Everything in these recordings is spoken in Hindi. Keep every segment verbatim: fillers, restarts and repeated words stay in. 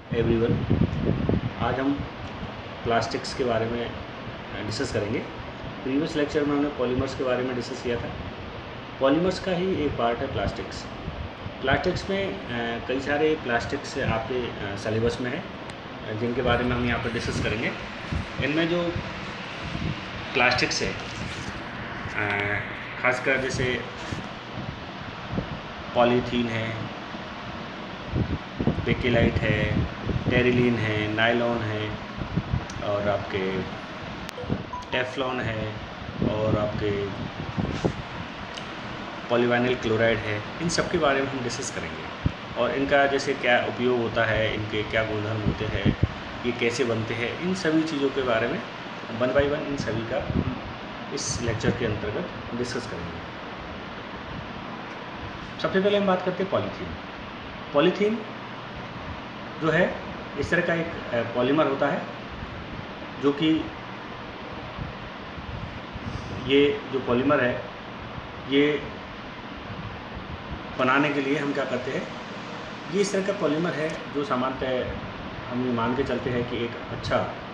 एवरीवन, आज हम प्लास्टिक्स के बारे में डिस्कस करेंगे। प्रीवियस लेक्चर में हमने पॉलीमर्स के बारे में डिस्कस किया था। पॉलीमर्स का ही एक पार्ट है प्लास्टिक्स। प्लास्टिक्स में कई सारे प्लास्टिक्स आपके सिलेबस में है, जिनके बारे में हम यहाँ पर डिस्कस करेंगे। इनमें जो प्लास्टिक्स है, खासकर जैसे पॉलीथीन है, बेकेलाइट है, टेरिलीन है, नायलॉन है, और आपके टेफ्लॉन है, और आपके पॉलीविनाइल क्लोराइड है। इन सब के बारे में हम डिस्कस करेंगे और इनका जैसे क्या उपयोग होता है, इनके क्या गुणधर्म होते हैं, ये कैसे बनते हैं, इन सभी चीज़ों के बारे में वन बाई वन इन सभी का इस लेक्चर के अंतर्गत डिस्कस करेंगे। सबसे पहले हम बात करते हैं पॉलीथीन। पॉलीथीन जो है इस तरह का एक पॉलीमर होता है, जो कि ये जो पॉलीमर है ये बनाने के लिए हम क्या करते हैं, ये इस तरह का पॉलीमर है जो सामान्यतः हम ये मान के चलते हैं कि एक अच्छा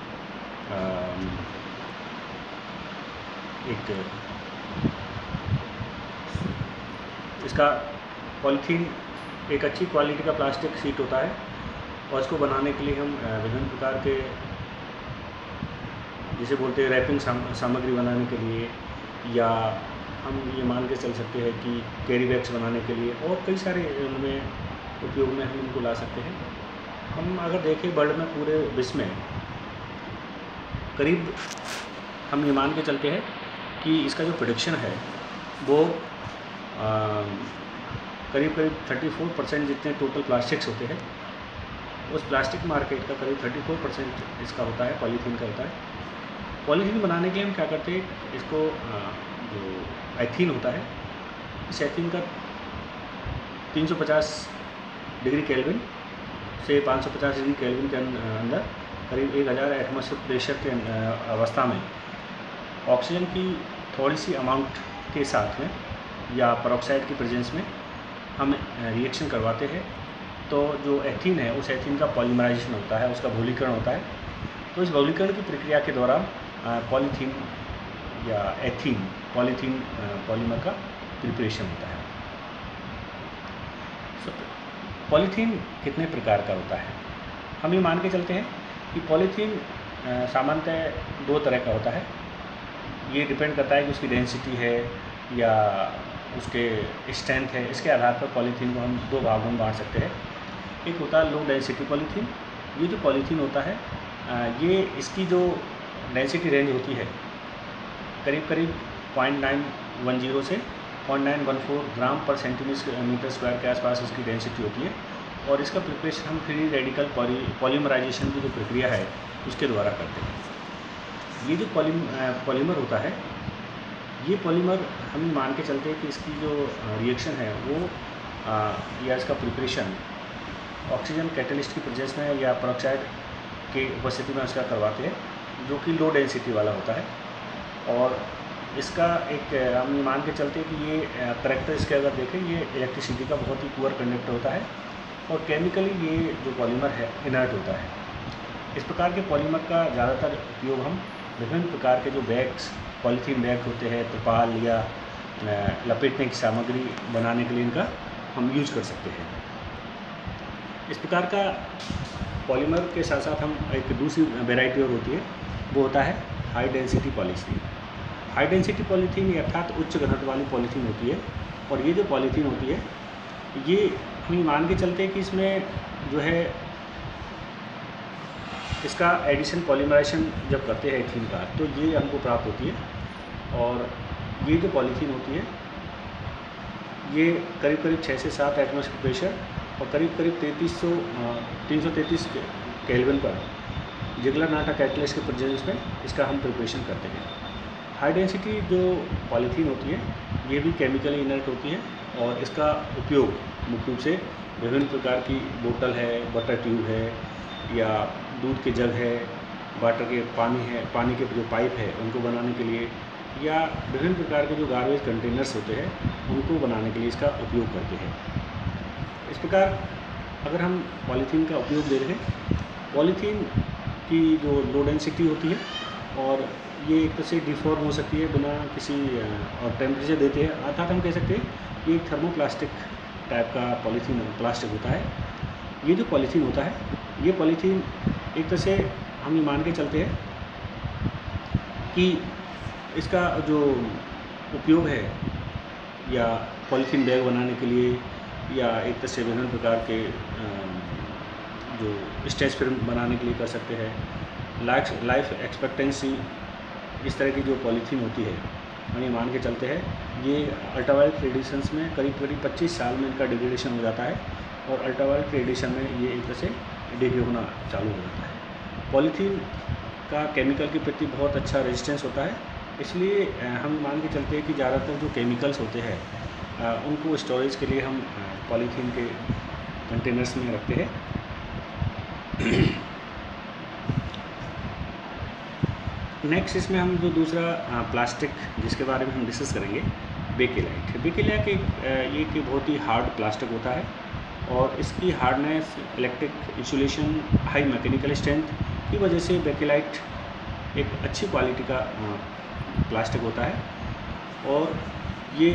एक इसका पॉलीथीन एक अच्छी क्वालिटी का प्लास्टिक शीट होता है, और इसको बनाने के लिए हम विभिन्न प्रकार के जिसे बोलते हैं रैपिंग सामग्री बनाने के लिए, या हम ये मान के चल सकते हैं कि कैरी बैग्स बनाने के लिए, और कई सारे उनमें उपयोग में हम इनको ला सकते हैं। हम अगर देखें वर्ल्ड में पूरे विश्व में करीब हम ये मान के चलते हैं कि इसका जो प्रोडक्शन है वो आ, करीब करीब चौंतीस परसेंट जितने टोटल प्लास्टिक्स होते हैं, उस प्लास्टिक मार्केट का करीब चौंतीस परसेंट इसका होता है, पॉलीथीन का होता है। पॉलीथीन बनाने के लिए हम क्या करते हैं, इसको जो एथीन होता है, इस एथीन का तीन सौ पचास डिग्री केल्विन से पाँच सौ पचास डिग्री केल्विन के अंदर करीब एक हज़ार एटमॉस्फेयर प्रेशर के अवस्था में ऑक्सीजन की थोड़ी सी अमाउंट के साथ में या पेरोक्साइड की प्रेजेंस में हम रिएक्शन करवाते हैं। तो जो एथीन है उस एथीन का पॉलीमराइजेशन होता है, उसका बहुलीकरण होता है। तो इस बहुलीकरण की प्रक्रिया के दौरान पॉलीथीन या एथीन पॉलीथीन पॉलीमर का प्रिपरेशन होता है। पॉलीथीन कितने प्रकार का होता है, हम ये मान के चलते हैं कि पॉलीथीन सामान्यतः दो तरह का होता है। ये डिपेंड करता है कि उसकी डेंसिटी है या उसके स्ट्रेंथ है, इसके आधार पर पॉलीथीन को हम दो भागों में बांट सकते हैं। एक होता है लो डेंसिटी पॉलीथीन। ये जो पॉलीथीन होता है ये इसकी जो डेंसिटी रेंज होती है करीब करीब पॉइंट नाइन वन जीरो से point nine one four gram पर सेंटीमीटर स्क्वायर के आसपास इसकी डेंसिटी होती है, और इसका प्रिपरेशन हम फ्री रेडिकल पॉली पॉलीमराइजेशन की जो प्रक्रिया है उसके द्वारा करते हैं। ये जो पॉली पॉलीमर होता है, ये पॉलीमर हम मान के चलते हैं कि इसकी जो रिएक्शन है वो आ, या इसका प्रिपरेशन ऑक्सीजन कैटलिस्ट की प्रेजेंस में या पेरोक्साइड की उपस्थिति में इसका करवाते हैं, जो कि लो डेंसिटी वाला होता है। और इसका एक हम मान के चलते हैं कि ये करेक्टर इसके अगर देखें, ये इलेक्ट्रिसिटी का बहुत ही पुअर कंडक्टर होता है, और केमिकली ये जो पॉलीमर है इनर्ट होता है। इस प्रकार के पॉलीमर का ज़्यादातर उपयोग हम विभिन्न प्रकार के जो बैग्स पॉलीथीन बैग होते हैं, त्रिपाल या लपेटने की सामग्री बनाने के लिए इनका हम यूज कर सकते हैं। इस प्रकार का पॉलीमर के साथ साथ हम एक दूसरी वैरायटी और होती है, वो होता है high density polythene. High density polythene अर्थात उच्च घनत्व वाली पॉलीथीन होती है, और ये जो पॉलीथीन होती है ये हम मान के चलते हैं कि इसमें जो है इसका एडिशन पॉलीमराइजेशन जब करते हैं एथीन का, तो ये हमको प्राप्त होती है। और ये जो पॉलीथीन होती है ये करीब करीब छः से सात एटमॉस्फेयर प्रेशर और करीब करीब तैंतीस सौ तीन सौ तैंतीस केल्विन पर जिगलर नाटा कैटलिस्ट के प्रेजेंस में इसका हम प्रिपरेशन करते हैं। हाई डेंसिटी जो पॉलीथीन होती है ये भी केमिकली इनर्ट होती है, और इसका उपयोग मुख्य रूप से विभिन्न प्रकार की बोतल है, वाटर ट्यूब है, या दूध के जग है, वाटर के पानी है, पानी के जो पाइप है उनको बनाने के लिए, या विभिन्न प्रकार के जो गार्बेज कंटेनर्स होते हैं उनको बनाने के लिए इसका उपयोग करते हैं। इस प्रकार अगर हम पॉलीथीन का उपयोग देखें, पॉलीथीन की जो लो डेंसिटी होती है और ये एक तरह से डिफॉर्म हो सकती है बिना किसी और टेम्परेचर देते हैं, अर्थात हम कह सकते हैं ये एक थर्मोप्लास्टिक टाइप का पॉलीथीन प्लास्टिक होता है। ये जो पॉलीथीन होता है, ये पॉलीथीन एक तरह से हम ये मान के चलते हैं कि इसका जो उपयोग है या पॉलीथीन बैग बनाने के लिए या एक तरह से विभिन्न प्रकार के जो स्टेज फिल्म बनाने के लिए कर सकते हैं। लाइफ लाइफ एक्सपेक्टेंसी इस तरह की जो पॉलीथीन होती है, हम ये मान के चलते हैं ये अल्ट्रावायलेट रेडिएशंस में करीब करीब पच्चीस साल में इनका डिग्रेडेशन हो जाता है और अल्ट्रावायलेट रेडिएशन में ये एक तरह से डिग्रेड होना चालू हो जाता है। पॉलीथीन का केमिकल के प्रति बहुत अच्छा रेजिस्टेंस होता है, इसलिए हम मान के चलते हैं कि ज़्यादातर जो केमिकल्स होते हैं उनको स्टोरेज के लिए हम पॉलीथीन के कंटेनर्स में रखते हैं। नेक्स्ट इसमें हम जो दूसरा प्लास्टिक जिसके बारे में हम डिस्कस करेंगे, बेकेलाइट। बेकेलाइट एक ये एक बहुत ही हार्ड प्लास्टिक होता है और इसकी hardness, electric insulation, high mechanical strength की वजह से बेकेलाइट एक अच्छी क्वालिटी का प्लास्टिक होता है। और ये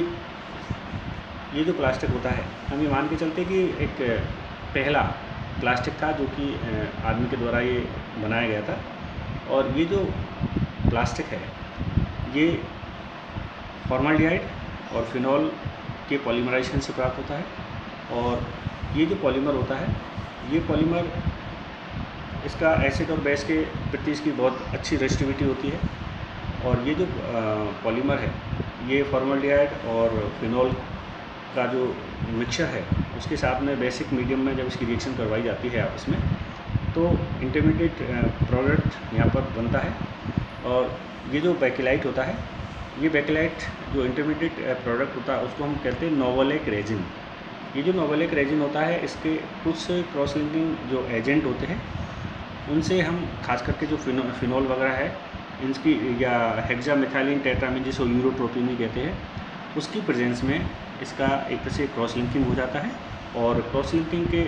ये जो प्लास्टिक होता है, हम ये मान के चलते कि एक पहला प्लास्टिक था जो कि आदमी के द्वारा ये बनाया गया था। और ये जो प्लास्टिक है ये फॉर्मल्डिहाइड और फिनॉल के पॉलीमराइजेशन से प्राप्त होता है। और ये जो पॉलीमर होता है, ये पॉलीमर इसका एसिड और बेस के प्रति इसकी बहुत अच्छी रेजिस्टिविटी होती है। और ये जो पॉलीमर है ये फॉर्मल्डिहाइड और फिनॉल का जो मिक्सचर है उसके साथ में बेसिक मीडियम में जब इसकी रिएक्शन करवाई जाती है आपस में, तो इंटरमीडिएट प्रोडक्ट यहाँ पर बनता है। और ये जो बेकेलाइट होता है, ये बेकेलाइट जो इंटरमीडिएट प्रोडक्ट होता है उसको हम कहते हैं नोवोलेक रेजिन। ये जो नोवोलेक रेजिन होता है, इसके कुछ क्रॉस लिंकिंग जो एजेंट होते हैं उनसे हम खास करके जो फिनो फिनॉल वगैरह है इनकी या हेक्सामिथाइलिन टेट्रामीन जिसको यूरोट्रोपिन कहते हैं, उसकी प्रेजेंस में इसका एक तरह से क्रॉस लिंकिंग हो जाता है। और क्रॉस लिंकिंग के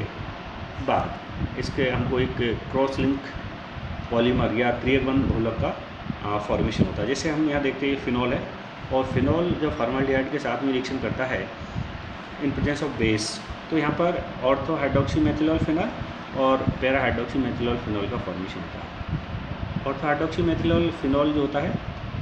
बाद इसके हमको एक क्रॉस लिंक पॉलीमर या त्रिबंध बहुलक का फॉर्मेशन होता है। जैसे हम यहाँ देखते हैं फिनॉल है और फिनॉल जब फॉर्मल्डिहाइड के साथ में रिएक्शन करता है इन प्रेजेंस ऑफ बेस, तो यहाँ पर ऑर्थो हाइड्रोक्सी मेथिलॉल फिनॉल और पैरा हाइड्रोक्सी मेथिलॉल फिनॉल का फॉर्मेशन होता है। ऑर्थो हाइड्रोक्सी मेथिलॉल फिनॉल जो होता है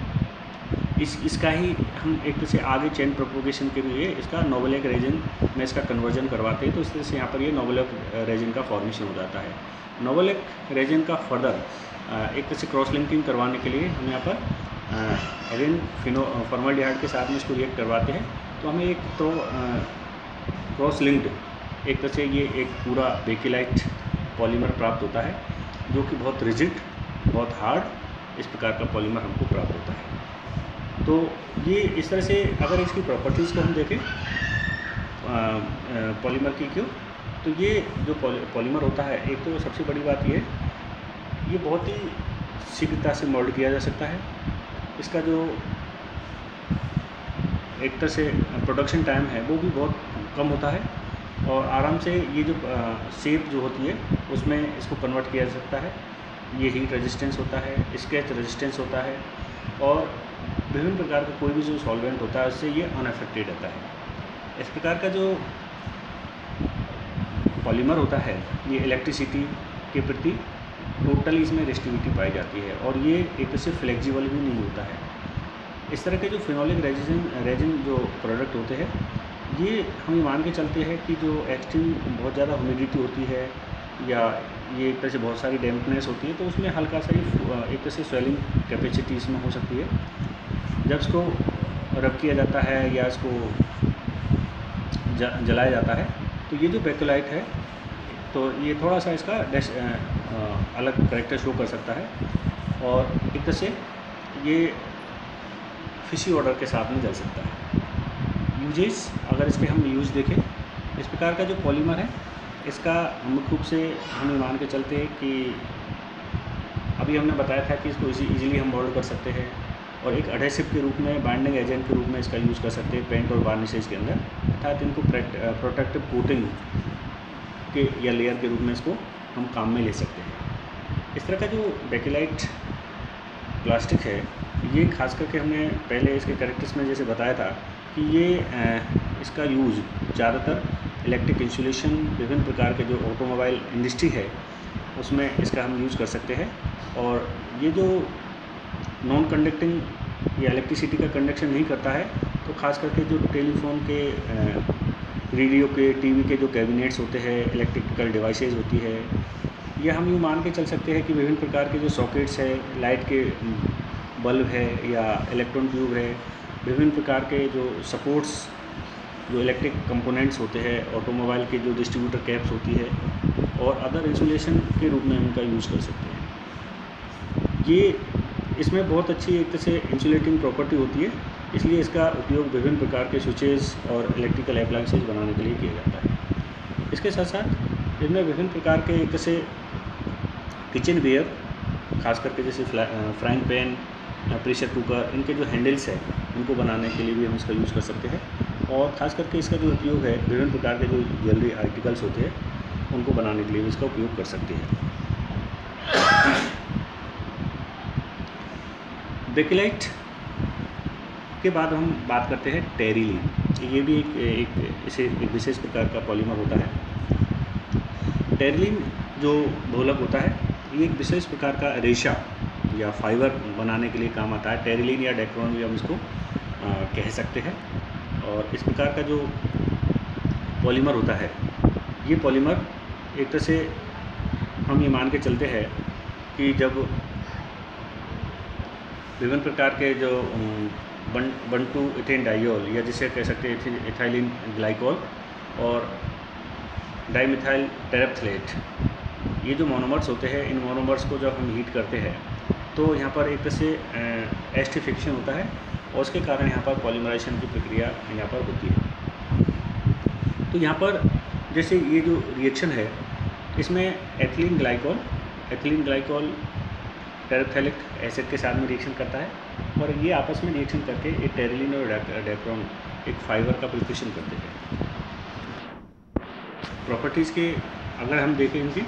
इस इसका ही हम एक तरह से आगे चेन प्रोपोगेशन के लिए इसका नोवोलेक रेजिन में इसका कन्वर्जन करवाते हैं, तो इस तरह से यहाँ पर ये नोवोलेक रेजिन का फॉर्मेशन हो जाता है। नोवोलेक रेजिन का फर्दर एक तरह से क्रॉस लिंकिंग करवाने के लिए हम यहाँ पर अगेन फिनो फॉर्मल्डिहाइड के साथ में इसको रिएक्ट करवाते हैं, तो हमें एक तो क्रॉस लिंक्ड एक तरह से ये एक पूरा बेकेलाइट पॉलीमर प्राप्त होता है जो कि बहुत रिजिड, बहुत हार्ड इस प्रकार का पॉलीमर हमको प्राप्त होता है। तो ये इस तरह से अगर इसकी प्रॉपर्टीज़ को हम देखें पॉलीमर की क्यों, तो ये जो पॉलीमर होता है, एक तो सबसे बड़ी बात ये ये बहुत ही शीघ्रता से मोल्ड किया जा सकता है। इसका जो एक तरह से प्रोडक्शन टाइम है वो भी बहुत कम होता है और आराम से ये जो शेप जो होती है उसमें इसको कन्वर्ट किया जा सकता है। ये हीट रेजिस्टेंस होता है, स्क्रैच रेजिस्टेंस होता है और विभिन्न प्रकार का कोई भी जो सॉल्वेंट होता है उससे ये अनअफेक्टेड रहता है। इस प्रकार का जो पॉलीमर होता है ये इलेक्ट्रिसिटी के प्रति टोटली इसमें रेजिस्टिविटी पाई जाती है और ये एक तरह से फ्लेक्सिबल भी नहीं होता है। इस तरह के जो फिनोलिक रेजिन रेजिन जो प्रोडक्ट होते हैं ये हम ये मान के चलते हैं कि जो एक्सट्रीम बहुत ज़्यादा ह्यूमिडिटी होती है या ये एक तरह से बहुत सारी डैम्पनेस होती है, तो उसमें हल्का सा ही एक तरह से स्वेलिंग कैपेसिटी इसमें हो सकती है। जब इसको रब किया जाता है या इसको जलाया जाता है तो ये जो बेकेलाइट है तो ये थोड़ा सा इसका डैश अलग करेक्टर शो कर सकता है और एक तरह से ये फिशी ऑर्डर के साथ में जल सकता है। यूजेस अगर इसके हम यूज़ देखें, इस प्रकार का जो पॉलीमर है इसका मुख्य रूप से हम मान के चलते हैं कि अभी हमने बताया था कि इसको इजीली हम मोल्ड कर सकते हैं और एक एडहेसिव के रूप में, बाइंडिंग एजेंट के रूप में इसका यूज़ कर सकते हैं पेंट और वार्निशेज के अंदर, अर्थात इनको प्रोटेक्टिव कोटिंग के या लेयर के रूप में इसको हम काम में ले सकते हैं। इस तरह का जो बेकेलाइट प्लास्टिक है ये खास करके हमने पहले इसके कैरेक्टर्स में जैसे बताया था कि ये इसका यूज़ ज़्यादातर इलेक्ट्रिक इंसुलेशन, विभिन्न प्रकार के जो ऑटोमोबाइल इंडस्ट्री है उसमें इसका हम यूज़ कर सकते हैं। और ये जो नॉन कंडक्टिंग या इलेक्ट्रिसिटी का कंडक्शन नहीं करता है तो खास करके जो टेलीफोन के, रेडियो के, टीवी के जो कैबिनेट्स होते हैं, इलेक्ट्रिकल डिवाइसेस होती है, या हम यूँ मान के चल सकते हैं कि विभिन्न प्रकार के जो सॉकेट्स है, लाइट के बल्ब है या इलेक्ट्रॉन ट्यूब है, विभिन्न प्रकार के जो सपोर्ट्स, जो इलेक्ट्रिक कंपोनेंट्स होते हैं, ऑटोमोबाइल के जो डिस्ट्रीब्यूटर कैप्स होती है और अदर इंसुलेशन के रूप में हम इनका यूज़ कर सकते हैं। ये इसमें बहुत अच्छी एक तरह से इंसुलेटिंग प्रॉपर्टी होती है, इसलिए इसका उपयोग विभिन्न प्रकार के स्विचेस और इलेक्ट्रिकल अप्लायंसेस बनाने के लिए किया जाता है। इसके साथ साथ इसमें विभिन्न प्रकार के एक तरह से किचन वेयर, खास करके जैसे फ्राइंग पैन, प्रेशर कुकर, इनके जो हैंडल्स है उनको बनाने के लिए भी हम इसका यूज़ कर सकते हैं। और ख़ास करके इसका जो उपयोग है विभिन्न प्रकार के जो ज्वेलरी आर्टिकल्स होते हैं उनको बनाने के लिए भी इसका उपयोग कर सकते हैं। बेकेलाइट के बाद हम बात करते हैं टेरिलीन। ये भी एक एक इसे एक विशेष प्रकार का पॉलीमर होता है। टेरिलीन जो ढोलक होता है ये एक विशेष प्रकार का रेशा या फाइबर बनाने के लिए काम आता है। टेरिलीन या डेक्रोन भी हम इसको आ, कह सकते हैं। और इस प्रकार का जो पॉलीमर होता है ये पॉलीमर एक तरह से हम ये मान के चलते हैं कि जब विभिन्न प्रकार के जो one one two ethane diol या जिसे कह सकते हैं इथाइलिन ग्लाइकोल और डाइमिथाइल टेरेप्थलेट, ये जो मोनोमर्स होते हैं, इन मोनोमर्स को जब हम हीट करते हैं तो यहाँ पर एक तरह से एस्टिफिक्शन होता है और उसके कारण यहाँ पर पॉलीमराइजेशन की प्रक्रिया यहाँ पर होती है। तो यहाँ पर जैसे ये जो रिएक्शन है इसमें ethylene glycol ethylene glycol terephthalic acid के साथ में रिएक्शन करता है और ये आपस में रिएक्शन करके एक टेरिलीन और डेक्रोन एक फाइबर का प्रिपरेशन करते हैं। प्रॉपर्टीज़ के अगर हम देखें इनकी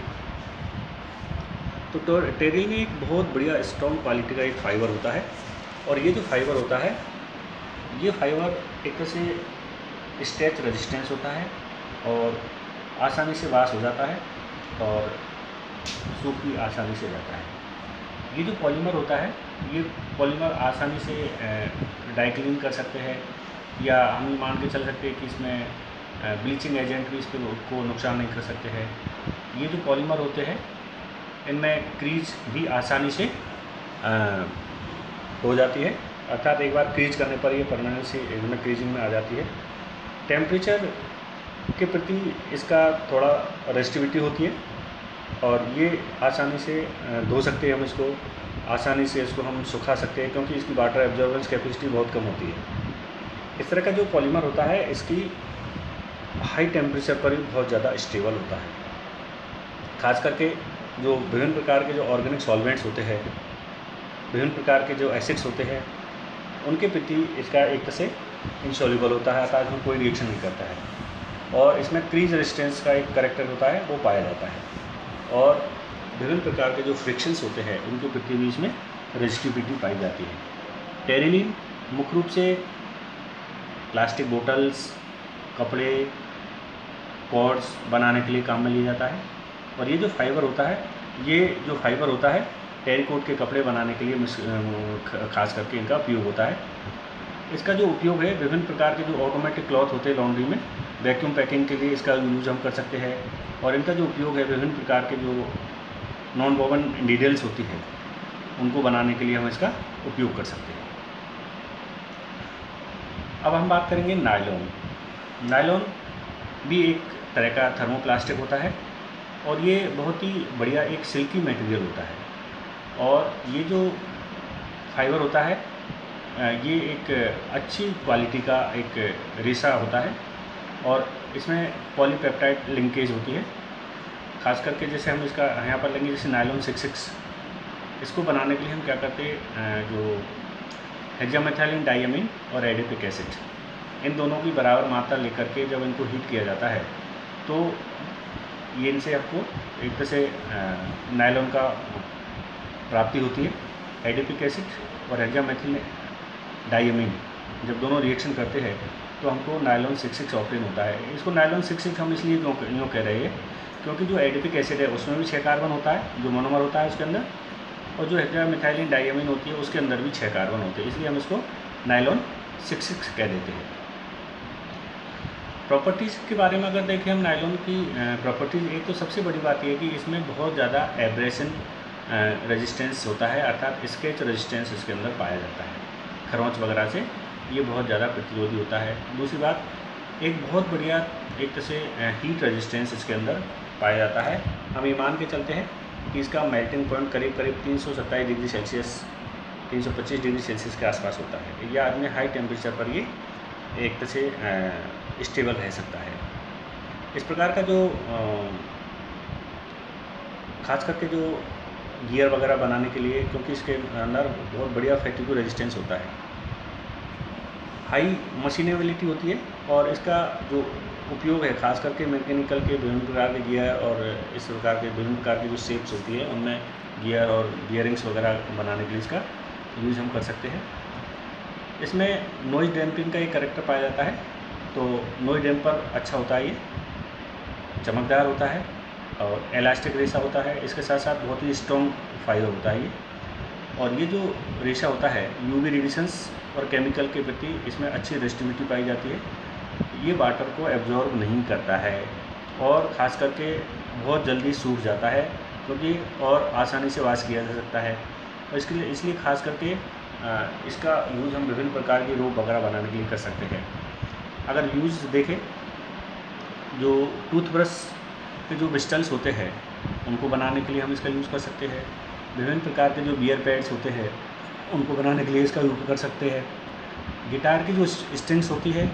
तो टेरिलीन एक बहुत बढ़िया स्ट्रॉन्ग क्वालिटी का एक फाइबर होता है और ये जो फाइबर होता है ये फाइबर एक तरह से स्ट्रेच रेजिस्टेंस होता है और आसानी से वाश हो जाता है और सूख भी आसानी से जाता है। ये जो पॉलीमर होता है ये पॉलीमर आसानी से डाई क्लीन कर सकते हैं या हम मान के चल सकते हैं कि इसमें ब्लीचिंग एजेंट भी इस पर को नुकसान नहीं कर सकते हैं। ये जो पॉलीमर होते हैं इनमें क्रीज भी आसानी से आ, हो जाती है, अर्थात एक बार क्रीज करने पर ये परमानेंट से इनमें क्रीजिंग में आ जाती है। टेम्परेचर के प्रति इसका थोड़ा रेजिस्टिविटी होती है और ये आसानी से धो सकते हैं हम इसको, आसानी से इसको हम सुखा सकते हैं क्योंकि इसकी वाटर एब्जॉर्बेंस कैपेसिटी बहुत कम होती है। इस तरह का जो पॉलीमर होता है इसकी हाई टेम्परेचर पर भी बहुत ज़्यादा स्टेबल होता है। खास करके जो विभिन्न प्रकार के जो ऑर्गेनिक सॉल्वेंट्स होते हैं, विभिन्न प्रकार के जो एसिड्स होते हैं उनके प्रति इसका एक तरह से इंसॉल्युबल होता है, अर्थात उसमें कोई रिएक्शन नहीं करता है और इसमें क्रीज रेजिस्टेंस का एक करैक्टर होता है वो पाया जाता है और विभिन्न प्रकार के जो फ्रिक्शंस होते हैं उनके प्रति भी इसमें रेजिस्टिविटी पाई जाती है। टेरिलीन मुख्य रूप से प्लास्टिक बोतल्स, कपड़े, कॉर्ड्स बनाने के लिए काम में लिया जाता है और ये जो फाइबर होता है ये जो फाइबर होता है टेरिकोट के कपड़े बनाने के लिए खास करके इनका उपयोग होता है। इसका जो उपयोग है विभिन्न प्रकार के जो ऑटोमेटिक क्लॉथ होते हैं लॉन्ड्री में, वैक्यूम पैकिंग के लिए इसका यूज़ हम कर सकते हैं और इनका जो उपयोग है विभिन्न प्रकार के जो नॉन वोवन नीडल्स होती है उनको बनाने के लिए हम इसका उपयोग कर सकते हैं। अब हम बात करेंगे नायलॉन। नायलॉन भी एक तरह का थर्मोप्लास्टिक होता है और ये बहुत ही बढ़िया एक सिल्की मटेरियल होता है और ये जो फाइबर होता है ये एक अच्छी क्वालिटी का एक रेशा होता है और इसमें पॉलीपेप्टाइड लिंकेज होती है। खास करके जैसे हम इसका यहाँ पर लेंगे जैसे नायलॉन सिक्स सिक्स, इसको बनाने के लिए हम क्या करते हैं, जो हेक्सामेथाइलिन डाइअमीन और एडिपिक एसिड इन दोनों की बराबर मात्रा लेकर के जब इनको हीट किया जाता है तो ये इनसे आपको एक तरह से नायलॉन का प्राप्ति होती है। एडिपिक एसिड और हेक्सामेथिल डाइअमीन जब दोनों रिएक्शन करते हैं तो हमको नायलॉन सिक्स सिक्स ऑप्टेन होता है। इसको नायलॉन सिक्स सिक्स हम इसलिए क्यों यूँ कह रहे हैं क्योंकि जो एडिपिक एसिड है उसमें भी छः कार्बन होता है, जो मोनोमर होता है उसके अंदर, और जो हेक्सामेथिल डाइअमीन होती है उसके अंदर भी छः कार्बन होते हैं, इसलिए हम इसको नायलॉन सिक्स सिक्स कह देते हैं। प्रॉपर्टीज़ के बारे में अगर देखें हम नायलॉन की प्रॉपर्टीज़, एक तो सबसे बड़ी बात यह है कि इसमें बहुत ज़्यादा एब्रेशन रेजिस्टेंस होता है, अर्थात स्केच रेजिस्टेंस इसके अंदर पाया जाता है। खरोंच वगैरह से ये बहुत ज़्यादा प्रतिरोधी होता है। दूसरी बात, एक बहुत बढ़िया एक तरह से हीट रेजिस्टेंस इसके अंदर पाया जाता है। हम ये मान के चलते हैं कि इसका मेल्टिंग पॉइंट करीब करीब तीन सौ सत्ताईस डिग्री सेल्सियस तीन सौ पच्चीस डिग्री सेल्सियस के आसपास होता है। या आदमी हाई टेम्परेचर पर ये एक तरह से स्टेबल रह सकता है। इस प्रकार का जो खास करके जो गियर वगैरह बनाने के लिए, क्योंकि इसके अंदर बहुत बढ़िया फैटिगो रेजिस्टेंस होता है, हाई मशीनेबिलिटी होती है, और इसका जो उपयोग है खास करके मैकेनिकल के विभिन्न प्रकार के गियर और इस प्रकार के विभिन्न प्रकार की जो शेप्स होती है उनमें गियर और बियरिंग्स वगैरह बनाने के लिए इसका यूज़ हम कर सकते हैं। इसमें नॉइज डैम्पिंग का एक करेक्टर पाया जाता है, तो नॉइज डैम्पर अच्छा होता है, ये चमकदार होता है और इलास्टिक रेशा होता है। इसके साथ साथ बहुत ही स्ट्रॉन्ग फाइबर होता है ये, और ये जो रेशा होता है यूवी रेडिएशंस और केमिकल के प्रति इसमें अच्छी रेजिस्टिविटी पाई जाती है। ये वाटर को एब्जॉर्ब नहीं करता है और ख़ास करके बहुत जल्दी सूख जाता है, क्योंकि तो और आसानी से वॉश किया जा सकता है। और इसके लिए इसलिए ख़ास करके इसका यूज़ हम विभिन्न प्रकार की रोप वगैरह बनाने के लिए कर सकते हैं। अगर यूज़ देखें, जो टूथब्रश के जो ब्रिस्टल्स होते हैं उनको बनाने के लिए हम इसका यूज़ कर सकते हैं। विभिन्न प्रकार के जो बियर पैड्स होते हैं उनको बनाने के लिए इसका यूज़ कर सकते हैं। गिटार की जो स्ट्रिंग्स होती है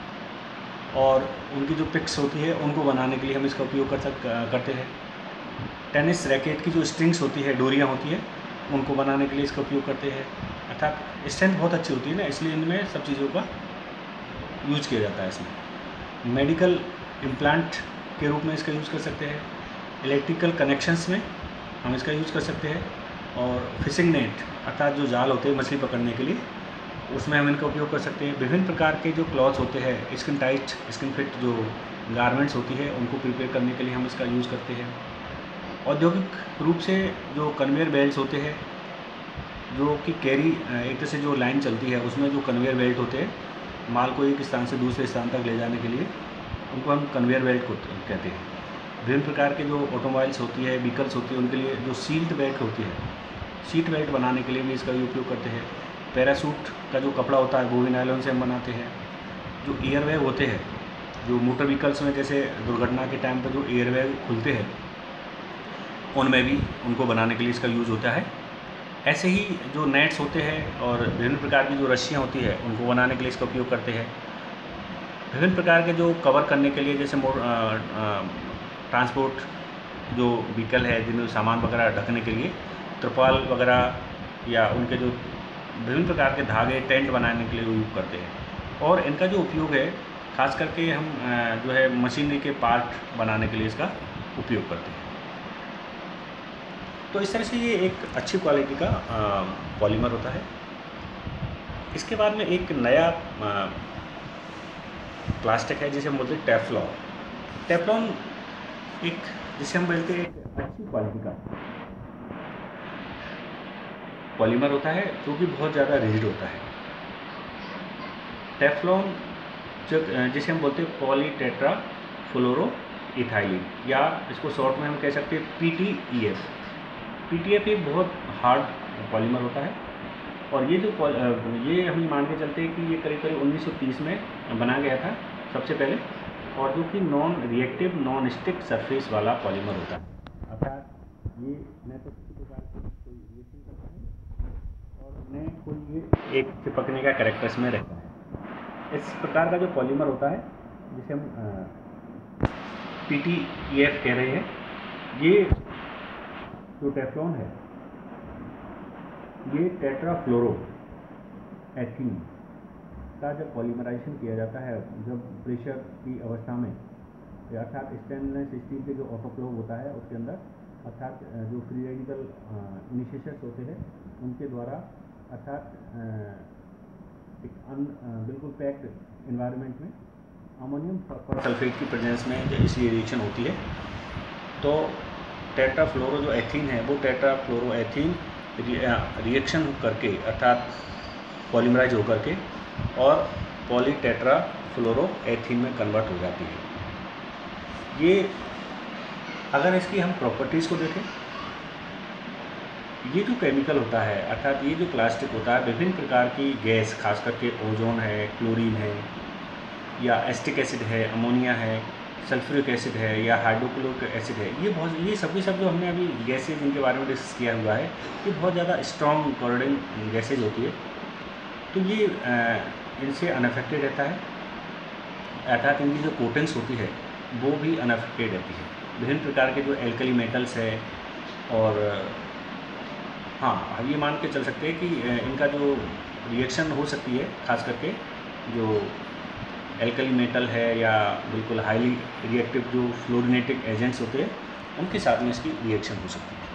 और उनकी जो पिक्स होती है उनको बनाने के लिए हम इसका उपयोग कर सक करते हैं। टेनिस रैकेट की जो स्ट्रिंग्स होती है, डोरियाँ होती है, उनको बनाने के लिए इसका उपयोग करते हैं। अर्थात स्ट्रेंथ बहुत अच्छी होती है ना, इसलिए इनमें सब चीज़ों का यूज किया जाता है। इसमें मेडिकल इम्प्लांट के रूप में इसका यूज़ कर सकते हैं। इलेक्ट्रिकल कनेक्शंस में हम इसका यूज़ कर सकते हैं, और फिशिंग नेट अर्थात जो जाल होते हैं मछली पकड़ने के लिए, उसमें हम इनका उपयोग कर सकते हैं। विभिन्न प्रकार के जो क्लॉथ्स होते हैं, स्किन टाइट स्किन फिट जो गारमेंट्स होती है उनको प्रिपेयर करने के लिए हम इसका यूज़ करते हैं। औद्योगिक रूप से जो कन्वेयर बेल्ट्स होते हैं, जो कि कैरी एक तरह से जो लाइन चलती है उसमें जो कन्वेयर बेल्ट होते हैं, माल को एक स्थान से दूसरे स्थान तक ले जाने के लिए, उनको हम कन्वेयर बेल्ट को कहते हैं। विभिन्न प्रकार के जो ऑटोमोबाइल्स होती है, व्हीकल्स होती है, उनके लिए जो सीट बेल्ट होती है, सीट बेल्ट बनाने के लिए भी इसका उपयोग करते हैं। पैराशूट का जो कपड़ा होता है वो भी नायलॉन से हम बनाते हैं। जो एयरबैग होते हैं, जो मोटर व्हीकल्स में जैसे दुर्घटना के टाइम पर जो एयरबैग खुलते हैं, उनमें भी उनको बनाने के लिए इसका यूज़ होता है। ऐसे ही जो नेट्स होते हैं और विभिन्न प्रकार की जो रस्सियाँ होती है उनको बनाने के लिए इसका उपयोग करते हैं। विभिन्न प्रकार के जो कवर करने के लिए, जैसे मोर ट्रांसपोर्ट जो व्हीकल है जिनमें सामान वगैरह ढकने के लिए त्रिपाल वगैरह या उनके जो विभिन्न प्रकार के धागे टेंट बनाने के लिए उपयोग करते हैं। और इनका जो उपयोग है खास करके हम जो है मशीनरी के पार्ट बनाने के लिए इसका उपयोग करते हैं। तो इस तरह से ये एक अच्छी क्वालिटी का पॉलीमर होता है। इसके बाद में एक नया प्लास्टिक है जिसे हम बोलते हैं टेफ्लॉन। टेफ्लॉन एक जिसे हम बोलते हैं एक अच्छी क्वालिटी का पॉलीमर होता है, जो कि बहुत ज़्यादा रिजिड होता है। टेफ्लॉन जो जिसे हम बोलते हैं पॉलीटेट्रा फ्लोरो इथाइलिन, या इसको शॉर्ट में हम कह सकते हैं P T E F. P T F एक बहुत हार्ड पॉलीमर होता है, और ये जो ये हम मान के चलते हैं कि ये करीब करीब उन्नीस सौ तीस में बना गया था सबसे पहले, और जो कि non reactive non stick surface वाला पॉलीमर होता है। अर्थात ये न तो किसी प्रकार से कोई रिएक्शन करता है और न कोई ये एक चिपकने का कैरेक्टर इसमें रहता है। इस प्रकार का जो पॉलीमर होता है जिसे हम पी टी ई एफ कह रहे हैं, ये जो टेफ्लॉन है ये टेट्राफ्लोरो एथीन का जब पॉलीमराइजेशन किया जाता है, जब प्रेशर की अवस्था में अर्थात स्टेनलेस स्टील के जो ऑटोक्लेव होता है उसके अंदर, अर्थात जो फ्री रेडिकल इनिशिएशंस होते हैं उनके द्वारा, अर्थात एक अन बिल्कुल पैक्ड इन्वायरमेंट में अमोनियम सल्फेट की प्रेजेंस में जो इसलिए रिएक्शन होती है, तो टेट्राफ्लोरो जो एथीन है वो टेट्राफ्लोरो एथीन रिएक्शन करके, अर्थात पॉलीमराइज होकर के और पॉली टेट्राफ्लोरो एथीन में कन्वर्ट हो जाती है। ये अगर इसकी हम प्रॉपर्टीज़ को देखें, ये जो केमिकल होता है, अर्थात ये जो प्लास्टिक होता है, विभिन्न प्रकार की गैस, खास करके ओजोन है, क्लोरीन है, या एसिटिक एसिड है, अमोनिया है, सल्फ्यूरिक एसिड है, या हाइड्रोक्लोरिक एसिड है, ये बहुत ये सभी सब जो हमने अभी गैसेज इनके बारे में डिस्कस किया हुआ है, ये बहुत ज़्यादा स्ट्रॉन्ग कोरोडिंग गैसेज होती है। तो ये इनसे अनअफेक्टेड रहता है, अर्थात इनकी जो कोटेंस होती है वो भी अनअफेक्टेड रहती है। विभिन्न प्रकार के जो एल्कली मेटल्स है, और हाँ हम ये मान के चल सकते हैं कि इनका जो रिएक्शन हो सकती है, खास करके जो एल्कली मेटल है या बिल्कुल हाईली रिएक्टिव जो फ्लोरिनेटिक एजेंट्स होते हैं, उनके साथ में इसकी रिएक्शन हो सकती है।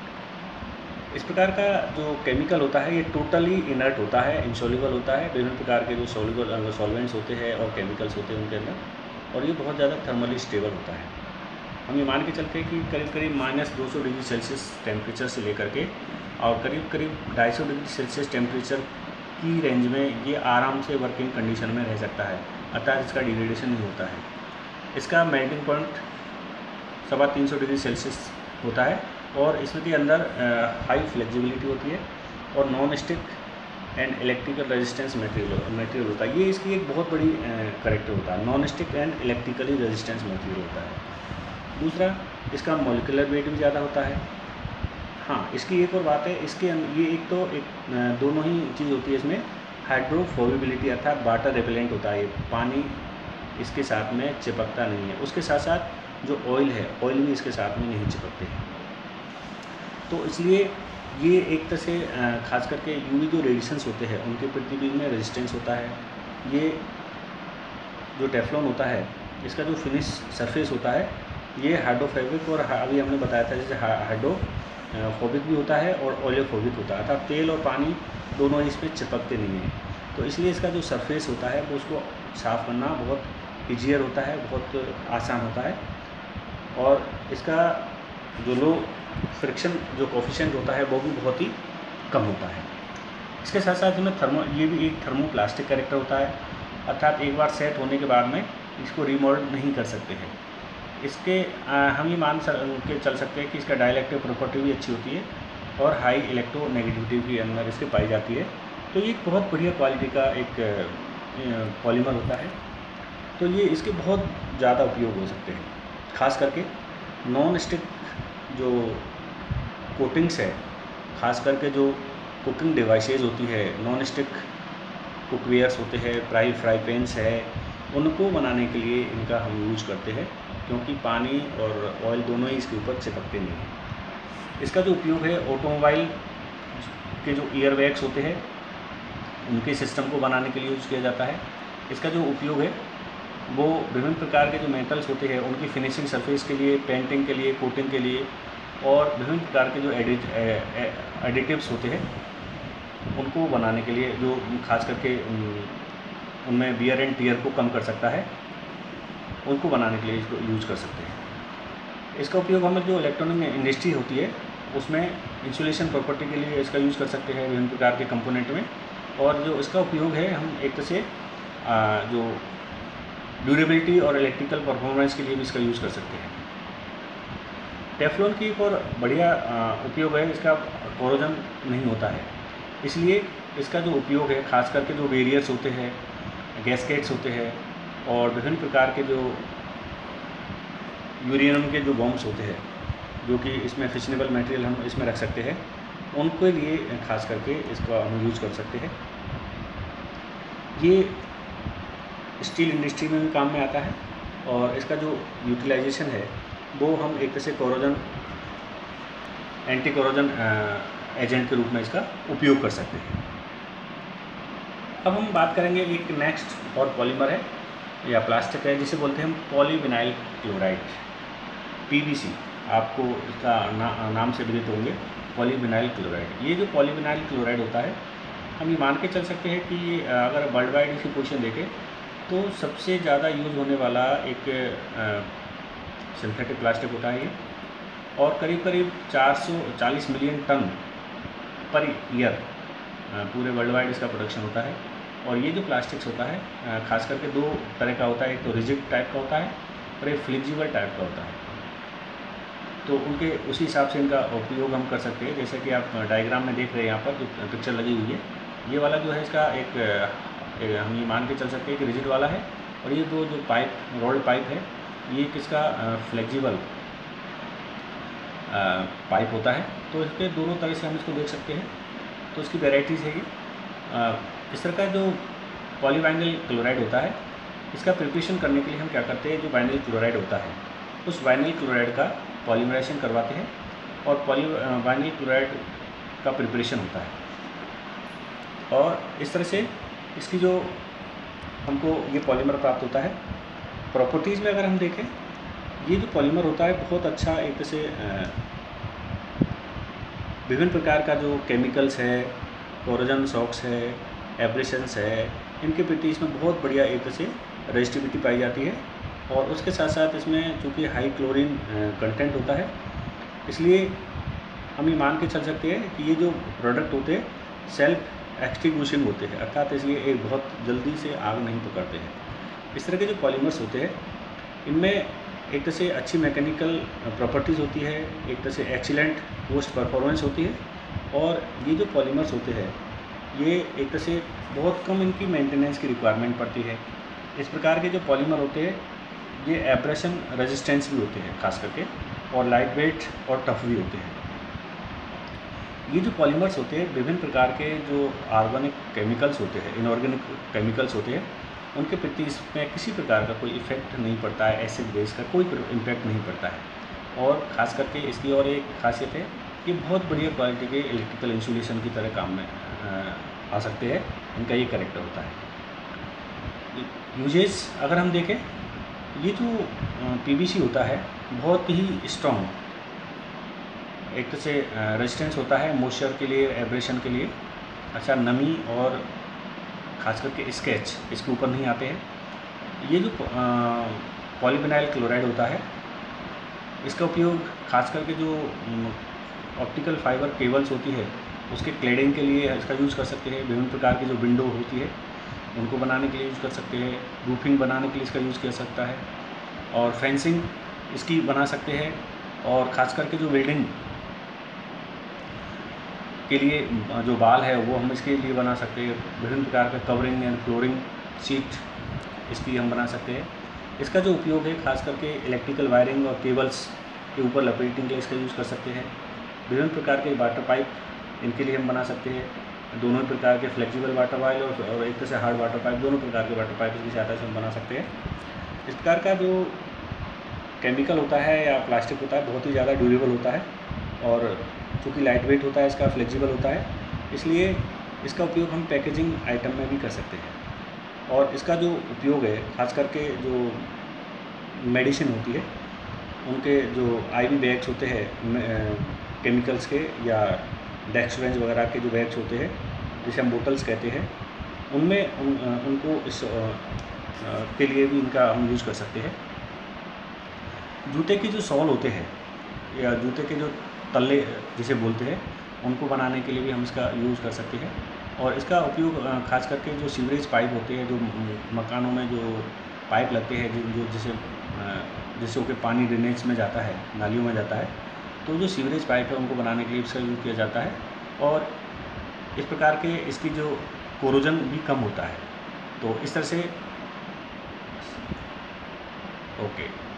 इस प्रकार का जो केमिकल होता है ये टोटली इनर्ट होता है, इनसॉल्युबल होता है। विभिन्न प्रकार के जो सॉल्युबल सॉल्वेंट्स होते हैं और केमिकल्स होते हैं उनके अंदर, और ये बहुत ज़्यादा थर्मली स्टेबल होता है। हम ये मान के चलते हैं कि करीब करीब माइनस दो सौ डिग्री सेल्सियस टेम्परेचर से लेकर के और करीब करीब ढाई सौ डिग्री सेल्सियस टेम्परेचर की रेंज में ये आराम से वर्किंग कंडीशन में रह सकता है, अर्थात इसका डिग्रेडेशन नहीं होता है। इसका मेल्टिंग पॉइंट सवा तीन सौ डिग्री सेल्सियस होता है, और इसमें के अंदर हाई फ्लेक्सिबिलिटी होती है, और non stick and electrical resistance material material होता है। ये इसकी एक बहुत बड़ी करेक्टर होता है, non stick and electrically resistance material होता है। दूसरा, इसका मॉलिक्यूलर वेट भी ज़्यादा होता है। हाँ, इसकी एक और बात है, इसके ये एक तो एक दोनों ही चीज़ होती है इसमें, हाइड्रोफोबिलिटी अर्थात वाटर रिपेलेंट होता है, पानी इसके साथ में चिपकता नहीं है। उसके साथ साथ जो ऑयल है, ऑयल भी इसके साथ में नहीं चिपकते हैं। तो इसलिए ये एक तरह से खास करके यूवी जो रेडिएशंस होते हैं उनके प्रति भी में रेजिस्टेंस होता है। ये जो टेफ्लॉन होता है, इसका जो फिनिश सरफेस होता है, ये हाइड्रोफोबिक और अभी हमने बताया था जैसे हाइड्रोफोबिक भी होता है और ऑलियोफोबिक होता है, अर्थात तेल और पानी दोनों इस पर चिपकते नहीं हैं। तो इसलिए इसका जो सरफेस होता है वो उसको साफ़ करना बहुत ईजियर होता है, बहुत आसान होता है, और इसका जो लो फ्रिक्शन जो कोफिशिएंट होता है वो भी बहुत ही कम होता है। इसके साथ साथ इसमें थर्मो ये भी एक थर्मोप्लास्टिक कैरेक्टर होता है, अर्थात एक बार सेट होने के बाद में इसको रिमोल्ड नहीं कर सकते हैं। इसके आ, हम ये मान के चल सकते हैं कि इसका डाइलेक्ट्रिक प्रॉपर्टी भी अच्छी होती है और हाई इलेक्ट्रोनेगेटिविटी भी अंदर इसके पाई जाती है। तो ये एक बहुत बढ़िया क्वालिटी का एक पॉलीमर होता है। तो ये इसके बहुत ज़्यादा उपयोग हो सकते हैं, खास करके नॉन स्टिक जो कोटिंग्स है, खास करके जो कुकिंग डिवाइसेज होती है, नॉन स्टिक कुकवेयर्स होते हैं, फ्राई फ्राई पैन्स है, उनको बनाने के लिए इनका हम यूज करते हैं, क्योंकि पानी और ऑयल दोनों ही इसके ऊपर चिपकते नहीं हैं। इसका जो उपयोग है ऑटोमोबाइल के जो एयर बैग्स होते हैं उनके सिस्टम को बनाने के लिए यूज़ किया जाता है। इसका जो उपयोग है वो विभिन्न प्रकार के जो मेटल्स होते हैं उनकी फिनिशिंग सरफेस के लिए, पेंटिंग के लिए, कोटिंग के लिए, और विभिन्न प्रकार के जो एडिटिव्स होते हैं उनको बनाने के लिए, जो खास करके उनमें वियर एंड टियर को कम कर सकता है, उनको बनाने के लिए इसको यूज कर सकते हैं। इसका उपयोग हम जो इलेक्ट्रॉनिक इंडस्ट्री होती है उसमें इंसुलेशन प्रॉपर्टी के लिए इसका यूज़ कर सकते हैं विभिन्न प्रकार के कंपोनेंट में, और जो इसका उपयोग है हम एक तरह से जो ड्यूरेबिलिटी और इलेक्ट्रिकल परफॉर्मेंस के लिए भी इसका यूज़ कर सकते हैं। टेफ्लॉन की एक और बढ़िया उपयोग है, इसका कोरोजन नहीं होता है, इसलिए इसका जो उपयोग है खास करके जो बैरियर्स होते हैं, गैस्केट्स होते हैं, और विभिन्न प्रकार के जो यूरेनियम के जो बॉम्ब्स होते हैं जो कि इसमें फिशनेबल मटेरियल हम इसमें रख सकते हैं, उनके लिए खास करके इसका हम यूज़ कर सकते हैं। ये स्टील इंडस्ट्री में भी काम में आता है, और इसका जो यूटिलाइजेशन है वो हम एक तरह से कोरोजन एंटी कोरोजन एजेंट के रूप में इसका उपयोग कर सकते हैं। अब हम बात करेंगे एक नेक्स्ट और पॉलीमर है या प्लास्टिक है जिसे बोलते हैं हम पॉलीविनाइल क्लोराइड, पीवीसी, आपको इसका ना, नाम से विदित होंगे पॉलीविनाइल क्लोराइड। ये जो पॉलीविनाइल क्लोराइड होता है, हम ये मान के चल सकते हैं कि अगर वर्ल्ड वाइड इसकी पोजीशन देखें तो सबसे ज़्यादा यूज़ होने वाला एक सिंथेटिक प्लास्टिक होता है ये, और करीब करीब चार सौ चालीस मिलियन टन पर ईयर पूरे वर्ल्ड वाइड इसका प्रोडक्शन होता है। और ये जो प्लास्टिक्स होता है खास करके दो तरह का होता है, एक तो रिजिड टाइप का होता है और एक फ्लेक्सिबल टाइप का होता है। तो उनके उसी हिसाब से इनका उपयोग हम कर सकते हैं। जैसे कि आप डायग्राम में देख रहे हैं, यहाँ पर जो पिक्चर लगी हुई है, ये वाला जो है इसका एक, एक हम ये मान के चल सकते हैं कि रिजिड वाला है, और ये दो जो पाइप रोल्ड पाइप है ये किसका फ्लेक्सिबल पाइप होता है। तो इसके दोनों तरह से हम इसको देख सकते हैं। तो इसकी वेराइटीज़ है ये। इस तरह का जो पॉलीविनाइल क्लोराइड होता है, इसका प्रिपरेशन करने के लिए हम क्या करते हैं, जो वाइनिल क्लोराइड होता है उस वाइनिल क्लोराइड का पॉलीमराइजेशन करवाते हैं और पॉली वाइनिल क्लोराइड का प्रिपरेशन होता है। और इस तरह से इसकी जो हमको ये पॉलीमर प्राप्त होता है। प्रॉपर्टीज़ में अगर हम देखें, ये जो पॉलीमर होता है बहुत अच्छा एक तरह से विभिन्न प्रकार का जो केमिकल्स है, कोरोजन शॉक्स है, एब्रेशंस है, इनके प्रति इसमें बहुत बढ़िया एक तरह से रेजिस्टिविटी पाई जाती है। और उसके साथ साथ इसमें चूँकि हाई क्लोरीन कंटेंट होता है, इसलिए हम ये मान के चल सकते हैं कि ये जो प्रोडक्ट होते हैं सेल्फ एक्सटिंग्विशिंग होते हैं, अर्थात इसलिए एक बहुत जल्दी से आग नहीं पकड़ते हैं। इस तरह के जो पॉलीमर्स होते हैं, इनमें एक तरह से अच्छी मैकेनिकल प्रॉपर्टीज़ होती है, एक तरह से एक्सीलेंट पोस्ट परफॉर्मेंस होती है। और ये जो पॉलीमर्स होते हैं, ये एक तरह से बहुत कम इनकी मेंटेनेंस की रिक्वायरमेंट पड़ती है। इस प्रकार के जो पॉलीमर होते हैं, ये एब्रेशन रेजिस्टेंस भी होते हैं खास करके, और लाइट वेट और टफ भी होते हैं। ये जो पॉलीमर्स होते हैं, विभिन्न प्रकार के जो ऑर्गेनिक केमिकल्स होते हैं, इनऑर्गेनिक केमिकल्स होते हैं, उनके प्रति इसमें किसी प्रकार का कोई इफेक्ट नहीं पड़ता है, एसिड बेस का कोई इम्पैक्ट नहीं पड़ता है। और ख़ास करके इसकी और एक खासियत है, ये बहुत बढ़िया क्वालिटी के इलेक्ट्रिकल इंसुलेशन की तरह काम में आ सकते हैं, इनका ये करेक्टर होता है। यूजेस अगर हम देखें, ये जो पीवीसी होता है बहुत ही स्ट्रॉन्ग एक तरह से रेजिस्टेंस होता है मॉइस्चर के लिए, एब्रेशन के लिए। अच्छा, नमी और ख़ास करके स्केच इसके ऊपर नहीं आते हैं। ये जो पॉलीविनाइल क्लोराइड होता है, इसका उपयोग खास करके जो ऑप्टिकल फाइबर केबल्स होती है उसके क्लेडिंग के लिए इसका यूज़ कर सकते हैं। विभिन्न प्रकार की जो विंडो होती है उनको बनाने के लिए यूज़ कर सकते हैं। रूफिंग बनाने के लिए इसका यूज़ किया सकता है, और फेंसिंग इसकी बना सकते हैं। और ख़ास करके जो बिल्डिंग के लिए जो बाल है वो हम इसके लिए बना सकते हैं। विभिन्न प्रकार का कवरिंग एंड फ्लोरिंग सीट इसकी हम बना सकते हैं। इसका जो उपयोग है खास करके इलेक्ट्रिकल वायरिंग और केबल्स के ऊपर लपेटने के लिए इसका यूज़ कर सकते हैं। विभिन्न प्रकार के वाटर पाइप इनके लिए हम बना सकते हैं। दोनों प्रकार के फ्लेक्सिबल वाटर पाइप और एक तरह से हार्ड वाटर पाइप, दोनों प्रकार के वाटर पाइप की सहायता से हम बना सकते हैं। इस प्रकार का जो केमिकल होता है या प्लास्टिक होता है बहुत ही ज़्यादा ड्यूरेबल होता है, और चूँकि लाइट वेट होता है, इसका फ्लेक्सिबल होता है, इसलिए इसका उपयोग हम पैकेजिंग आइटम में भी कर सकते हैं। और इसका जो उपयोग है खास करके जो मेडिसिन होती है, उनके जो आईवी बैग्स होते हैं केमिकल्स के, या डेक्सवेंज वगैरह के जो बैग्स होते हैं जिसे हम बोटल्स कहते हैं, उनमें उन, उनको इस के लिए भी इनका हम यूज़ कर सकते हैं। जूते के जो सॉल होते हैं या जूते के जो तल्ले जिसे बोलते हैं, उनको बनाने के लिए भी हम इसका यूज़ कर सकते हैं। और इसका उपयोग खास करके जो सीवरेज पाइप होते हैं, जो मकानों में जो पाइप लगते हैं, जो जिसे जिससे होकर पानी ड्रेनेज में जाता है, नालियों में जाता है, तो जो सीवरेज पाइप है उनको बनाने के लिए इसका यूज़ किया जाता है। और इस प्रकार के इसकी जो कोरोजन भी कम होता है। तो इस तरह से ओके